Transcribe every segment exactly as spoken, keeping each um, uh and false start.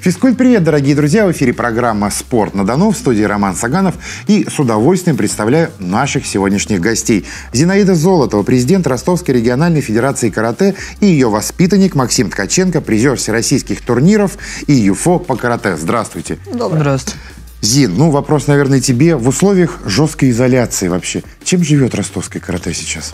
Физкульт-привет, дорогие друзья! В эфире программа «Спорт на Дону», в студии Роман Саганов. И с удовольствием представляю наших сегодняшних гостей. Зинаида Золотова, президент Ростовской региональной федерации карате, и ее воспитанник Максим Ткаченко, призер всероссийских турниров и ЮФО по карате. Здравствуйте. Добрый. Здравствуйте. Зин, ну вопрос, наверное, тебе. В условиях жесткой изоляции вообще, чем живет ростовское карате сейчас?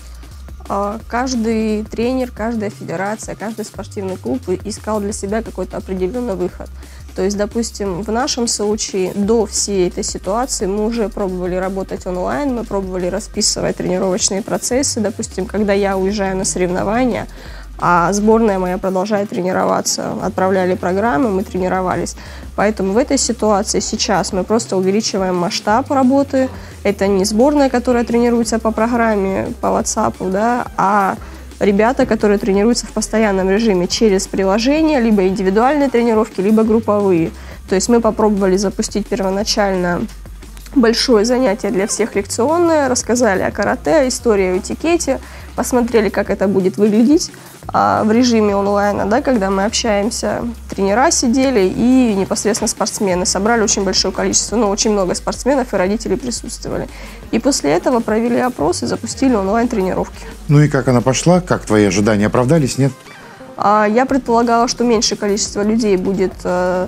Каждый тренер, каждая федерация, каждый спортивный клуб искал для себя какой-то определенный выход. То есть, допустим, в нашем случае до всей этой ситуации мы уже пробовали работать онлайн, мы пробовали расписывать тренировочные процессы. Допустим, когда я уезжаю на соревнования, а сборная моя продолжает тренироваться, отправляли программы, мы тренировались. Поэтому в этой ситуации сейчас мы просто увеличиваем масштаб работы. Это не сборная, которая тренируется по программе, по WhatsApp, да, а ребята, которые тренируются в постоянном режиме через приложение, либо индивидуальные тренировки, либо групповые. То есть мы попробовали запустить первоначально большое занятие для всех лекционное, рассказали о карате, истории о этикете, посмотрели, как это будет выглядеть а, в режиме онлайна, да, когда мы общаемся. Тренера сидели и непосредственно спортсмены. Собрали очень большое количество, ну, очень много спортсменов и родители присутствовали. И после этого провели опрос и запустили онлайн-тренировки. Ну и как она пошла? Как твои ожидания оправдались, нет? А, я предполагала, что меньшее количество людей будет а,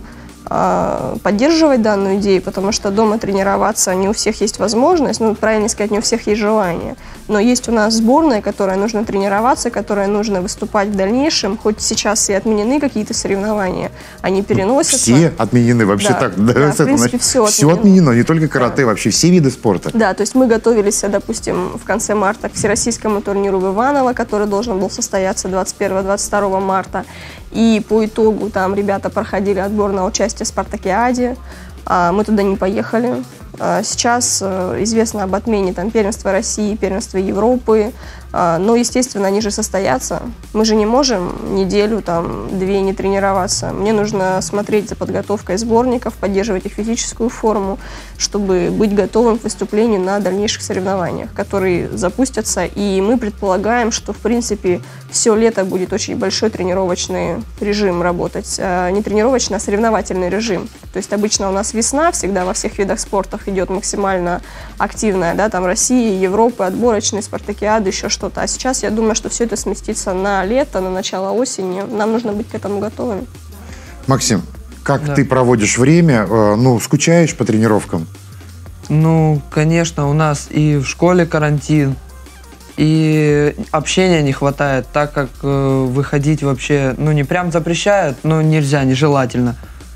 а, поддерживать данную идею, потому что дома тренироваться не у всех есть возможность, ну, правильно сказать, не у всех есть желание. Но есть у нас сборная, которая нужно тренироваться, которая нужно выступать в дальнейшем. Хоть сейчас и отменены какие-то соревнования, они переносятся. Все отменены вообще, да, так? Да, Да, в принципе, все отменено. Все отменено, не только карате, да. Вообще все виды спорта. Да, то есть мы готовились, допустим, в конце марта к всероссийскому турниру в Иваново, который должен был состояться двадцать первого — двадцать второго марта. И по итогу там ребята проходили отбор на участие в спартакиаде. Мы туда не поехали. Сейчас известно об отмене там, первенства России, первенства Европы. Но, естественно, они же состоятся. Мы же не можем неделю, там, две не тренироваться. Мне нужно смотреть за подготовкой сборников, поддерживать их физическую форму, чтобы быть готовым к выступлению на дальнейших соревнованиях, которые запустятся. И мы предполагаем, что, в принципе, все лето будет очень большой тренировочный режим работать. Не тренировочный, а соревновательный режим. То есть обычно у нас весна всегда во всех видах спорта идет максимально активная, да, там Россия, Европа, отборочные, спартакиады, еще что-то. А сейчас я думаю, что все это сместится на лето, на начало осени. Нам нужно быть к этому готовыми. Максим, как да. ты проводишь время? Ну, скучаешь по тренировкам? Ну, конечно, у нас и в школе карантин, и общения не хватает, так как э, выходить вообще, ну, не прям запрещают, но нельзя, нежелательно.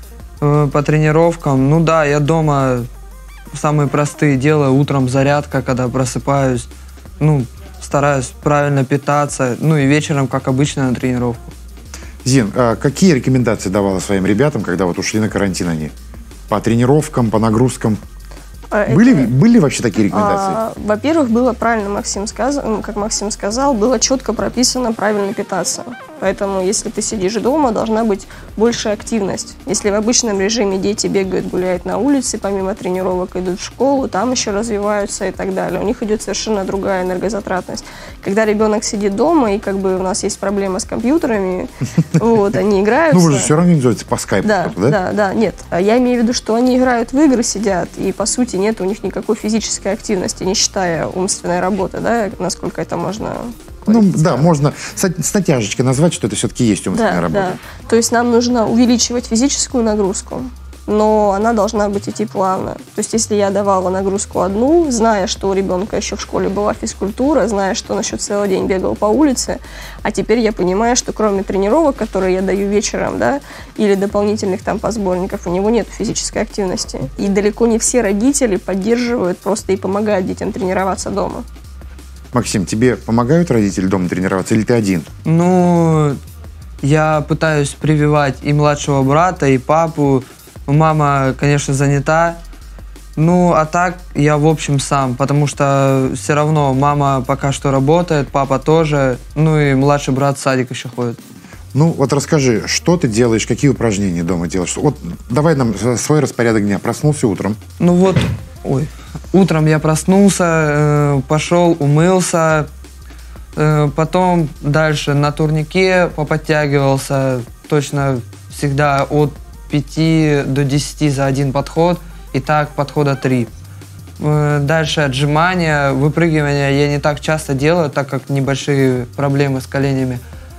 Э, по тренировкам, ну да, я дома самые простые делаю, утром зарядка, когда просыпаюсь, ну, стараюсь правильно питаться, ну и вечером, как обычно, на тренировку. Зин, а какие рекомендации давала своим ребятам, когда вот ушли на карантин они? По тренировкам, по нагрузкам? Это, были, были вообще такие рекомендации? А, во-первых, было правильно, Максим сказал, как Максим сказал, было четко прописано правильно питаться. Поэтому, если ты сидишь дома, должна быть большая активность. Если в обычном режиме дети бегают, гуляют на улице, помимо тренировок идут в школу, там еще развиваются и так далее. У них идет совершенно другая энергозатратность. Когда ребенок сидит дома, и как бы у нас есть проблема с компьютерами, вот, они играют. Ну, вы же все равно идете по скайпу, да? Да, да, да, нет. Я имею в виду, что они играют в игры, сидят, и, по сути, нет у них никакой физической активности, не считая умственной работы, да, насколько это можно... Ну, да, можно с, с натяжечкой назвать, что это все-таки есть умственная да, работа. Да. То есть нам нужно увеличивать физическую нагрузку, но она должна быть идти плавно. То есть если я давала нагрузку одну, зная, что у ребенка еще в школе была физкультура, зная, что он еще целый день бегал по улице, а теперь я понимаю, что кроме тренировок, которые я даю вечером, да, или дополнительных там подсборников, у него нет физической активности. И далеко не все родители поддерживают просто и помогают детям тренироваться дома. Максим, тебе помогают родители дома тренироваться или ты один? Ну, я пытаюсь прививать и младшего брата, и папу. Мама, конечно, занята. Ну, а так я, в общем, сам, потому что все равно мама пока что работает, папа тоже, ну и младший брат в садик еще ходит. Ну, вот расскажи, что ты делаешь, какие упражнения дома делаешь? Вот давай нам свой распорядок дня. Проснулся утром. Ну вот, ой, утром я проснулся, э, пошел, умылся, э, потом дальше на турнике поподтягивался, точно всегда от пяти до десяти за один подход, и так подхода три. Дальше отжимания, выпрыгивания я не так часто делаю, так как небольшие проблемы с коленями.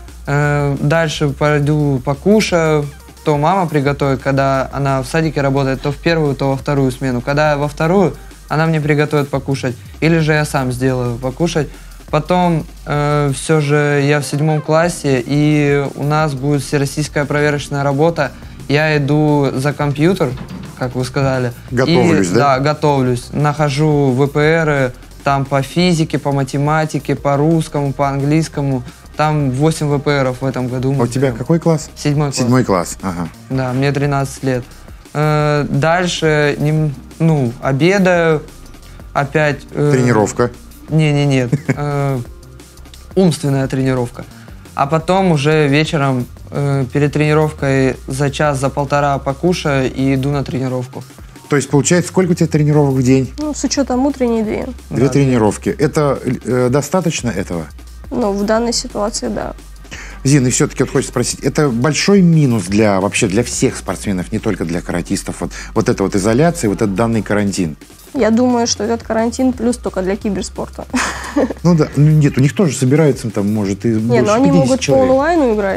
Дальше пойду покушаю, то мама приготовит, когда она в садике работает, то в первую, то во вторую смену. Когда во вторую, она мне приготовит покушать, или же я сам сделаю покушать. Потом э, все же я в седьмом классе, и у нас будет всероссийская проверочная работа. Я иду за компьютер, как вы сказали. Готовлюсь, и, да? Да, готовлюсь. Нахожу вэ пэ эры там по физике, по математике, по русскому, по английскому. Там восемь вэ пэ эров в этом году. А у тебя какой класс? Седьмой класс. Седьмой класс, ага. Да, мне тринадцать лет. Э, дальше, нем, ну, обедаю, опять... Э, Тренировка? Не-не-нет, э, умственная тренировка. А потом уже вечером э, перед тренировкой за час, за полтора покушаю и иду на тренировку. То есть, получается, сколько у тебя тренировок в день? Ну, с учетом утренней две. Две Да, тренировки. Это э, достаточно этого? Ну, в данной ситуации, да. Зин, и все-таки вот хочется спросить, это большой минус для вообще для всех спортсменов, не только для каратистов, вот, вот эта вот изоляция, вот этот данный карантин? Я думаю, что этот карантин плюс только для киберспорта. Ну да, ну нет, у них тоже собирается там, может, и Не, больше ну они пятидесяти могут человек. по онлайну играть.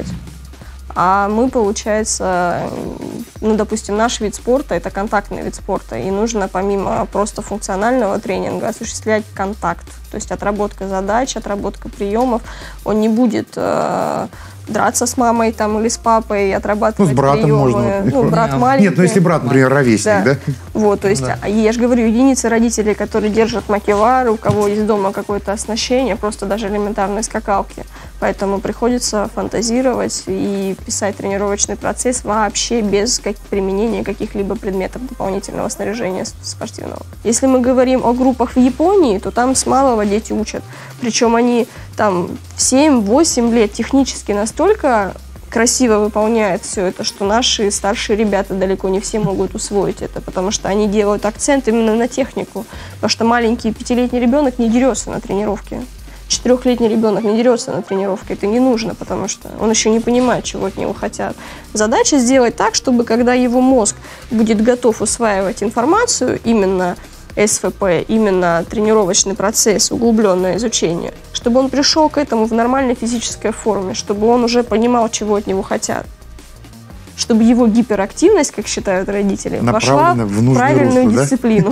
А мы, получается, ну, допустим, наш вид спорта – это контактный вид спорта, и нужно помимо просто функционального тренинга осуществлять контакт, то есть отработка задач, отработка приемов. Он не будет э, драться с мамой там, или с папой, отрабатывать Ну, с братом приемы. можно. Ну, брат Нет, маленький. Нет, ну если брат, например, ровесник, да? Вот, то есть, Да. а я же говорю, единицы родителей, которые держат макевары, у кого есть дома какое-то оснащение, просто даже элементарные скакалки. Поэтому приходится фантазировать и писать тренировочный процесс вообще без как- применения каких-либо предметов дополнительного снаряжения с- спортивного. Если мы говорим о группах в Японии, то там с малого дети учат. Причем они там в семь-восемь лет технически настолько красиво выполняют все это, что наши старшие ребята далеко не все могут усвоить это, потому что они делают акцент именно на технику. Потому что маленький пятилетний ребенок не дерется на тренировке. Четырехлетний ребенок не дерется на тренировке, это не нужно, потому что он еще не понимает, чего от него хотят. Задача сделать так, чтобы когда его мозг будет готов усваивать информацию, именно эс эф пэ, именно тренировочный процесс, углубленное изучение, чтобы он пришел к этому в нормальной физической форме, чтобы он уже понимал, чего от него хотят. Чтобы его гиперактивность, как считают родители, вошла Направлена в в нужное правильную русло, да? дисциплину.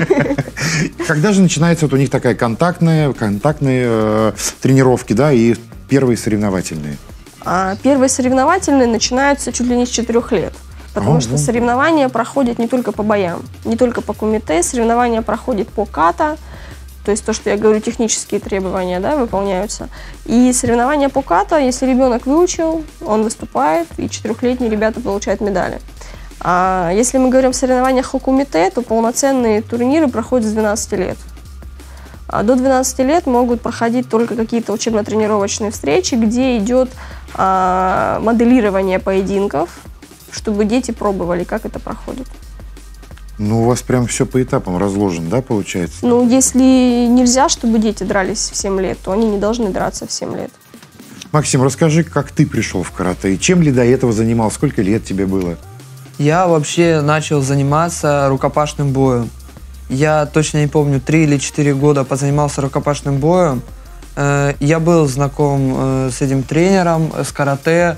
Когда же начинается вот у них такая контактная, контактные э, тренировки, да, и первые соревновательные? А первые соревновательные начинаются чуть ли не с четырех лет. Потому Ого. что соревнования проходят не только по боям, не только по кумите, соревнования проходят по ката, то есть то, что я говорю, технические требования, да, выполняются. И соревнования по ката, если ребенок выучил, он выступает, и четырехлетние ребята получают медали. А если мы говорим о соревнованиях хокумите, то полноценные турниры проходят с двенадцати лет. А до двенадцати лет могут проходить только какие-то учебно-тренировочные встречи, где идет а, моделирование поединков, чтобы дети пробовали, как это проходит. Ну, у вас прям все по этапам разложено, да, получается? Ну, если нельзя, чтобы дети дрались в семь лет, то они не должны драться в семь лет. Максим, расскажи, как ты пришел в карате, и чем ли до этого занимался, сколько лет тебе было? Я вообще начал заниматься рукопашным боем. Я точно не помню, три или четыре года позанимался рукопашным боем. Э, Я был знаком э, с этим тренером, с карате.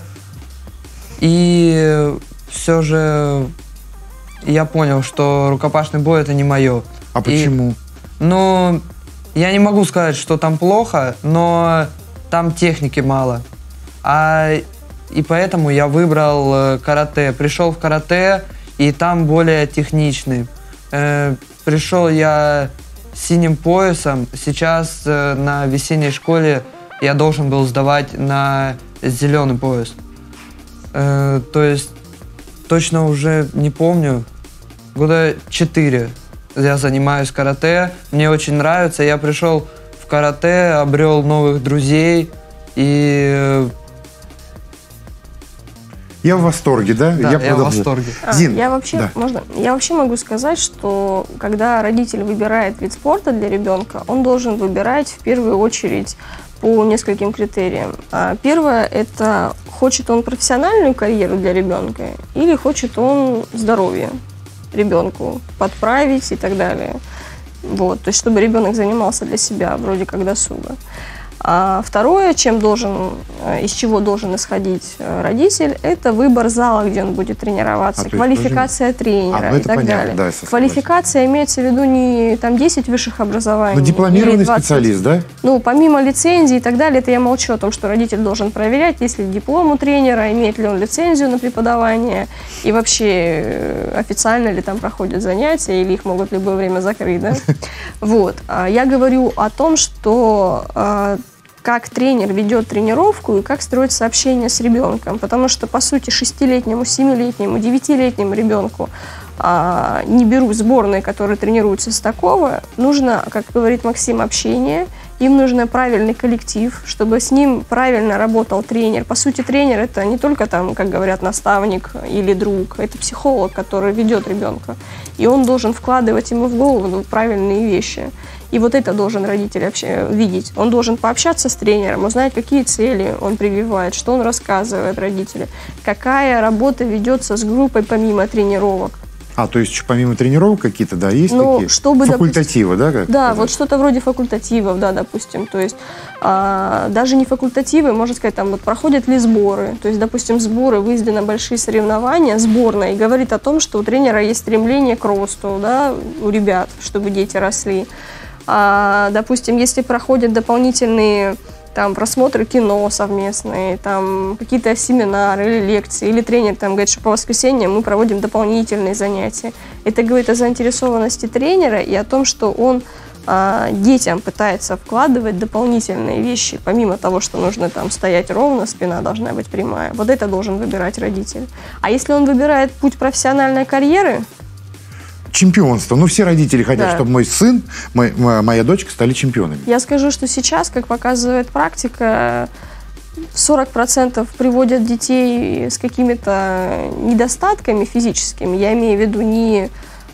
И все же я понял, что рукопашный бой это не мое. А почему? И, ну, я не могу сказать, что там плохо, но там техники мало. А, и поэтому я выбрал э, карате. Пришел в карате, и там более техничный. Э, пришел я с синим поясом. Сейчас э, на весенней школе я должен был сдавать на зеленый пояс. Э, то есть точно уже не помню. Года четыре я занимаюсь карате. Мне очень нравится. Я пришел в карате, обрел новых друзей. И Я в восторге, да? да, я, в продолжу. восторге. А, Зин, я вообще, да. можно, я вообще могу сказать, что когда родитель выбирает вид спорта для ребенка, он должен выбирать в первую очередь по нескольким критериям. Первое – это хочет он профессиональную карьеру для ребенка или хочет он здоровье ребенку подправить и так далее. Вот, то есть, чтобы ребенок занимался для себя, вроде как досуга. А второе, чем должен, из чего должен исходить родитель, это выбор зала, где он будет тренироваться, а, квалификация тренера а, ну и так понятно, далее. Да, квалификация имеется в виду не там десять высших образований. Но дипломированный специалист, да? Ну, помимо лицензии и так далее, это я молчу о том, что родитель должен проверять, есть ли диплом у тренера, имеет ли он лицензию на преподавание, и вообще официально ли там проходят занятия, или их могут в любое время закрыть, да? Вот. Я говорю о том, что как тренер ведет тренировку и как строится общение с ребенком. Потому что, по сути, шестилетнему, семилетнему, девятилетнему ребенку а, не беру сборные, которые тренируются с такого. Нужно, как говорит Максим, общение. Им нужен правильный коллектив, чтобы с ним правильно работал тренер. По сути, тренер – это не только, там, как говорят, наставник или друг. Это психолог, который ведет ребенка. И он должен вкладывать ему в голову правильные вещи. И вот это должен родитель вообще видеть. Он должен пообщаться с тренером, узнать, какие цели он прививает, что он рассказывает родителю, какая работа ведется с группой помимо тренировок. А, то есть помимо тренировок какие-то, да, есть ну, такие? Чтобы, факультативы, допустим, да? Как да, сказать? Вот что-то вроде факультативов, да, допустим. То есть а, даже не факультативы, можно сказать, там вот проходят ли сборы. То есть, допустим, сборы, выезды на большие соревнования, сборная, и говорит о том, что у тренера есть стремление к росту, да, у ребят, чтобы дети росли. А, допустим, если проходят дополнительные там просмотры кино совместные, там какие-то семинары или лекции, или тренер там говорит, что по воскресеньям мы проводим дополнительные занятия. Это говорит о заинтересованности тренера и о том, что он а, детям пытается вкладывать дополнительные вещи, помимо того, что нужно там стоять ровно, спина должна быть прямая. Вот это должен выбирать родитель. А если он выбирает путь профессиональной карьеры, чемпионство. Ну, все родители хотят, да. чтобы мой сын, мой, моя дочка стали чемпионами. Я скажу, что сейчас, как показывает практика, сорок процентов приводят детей с какими-то недостатками физическими. Я имею в виду не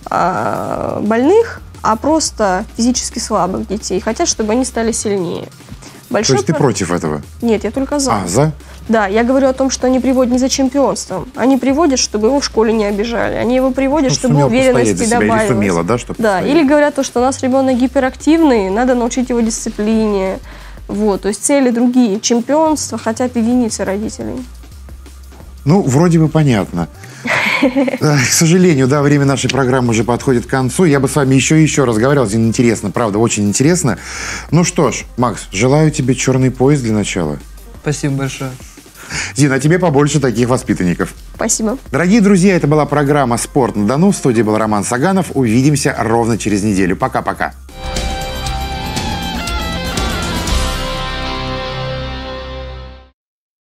а, больных, а просто физически слабых детей. Хотят, чтобы они стали сильнее. Большой То есть ты про... против этого? Нет, я только за. А, за? Да, я говорю о том, что они приводят не за чемпионством. Они приводят, чтобы его в школе не обижали. Они его приводят, ну, чтобы уверенности добавилось. Или сумела, да, чтобы да, или говорят то, что у нас ребенок гиперактивный, надо научить его дисциплине. Вот, то есть цели другие. Чемпионство хотят единицы родителей. Ну, вроде бы понятно. К сожалению, да, время нашей программы уже подходит к концу. Я бы с вами еще и еще разговаривал. Здесь интересно, правда, очень интересно. Ну что ж, Макс, желаю тебе черный пояс для начала. Спасибо большое. Зина, а тебе побольше таких воспитанников. Спасибо. Дорогие друзья, это была программа «Спорт на Дону». В студии был Роман Саганов. Увидимся ровно через неделю. Пока-пока.